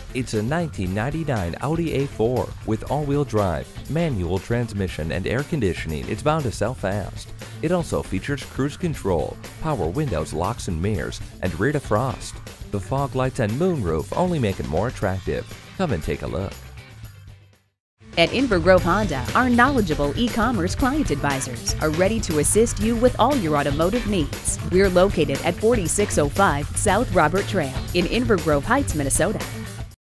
It's a 1999 Audi A4 with all-wheel drive, manual transmission, and air conditioning. It's bound to sell fast. It also features cruise control, power windows, locks and mirrors, and rear defrost. The fog lights and moonroof only make it more attractive. Come and take a look. At Inver Grove Honda, our knowledgeable e-commerce client advisors are ready to assist you with all your automotive needs. We're located at 4605 South Robert Trail in Inver Grove Heights, Minnesota.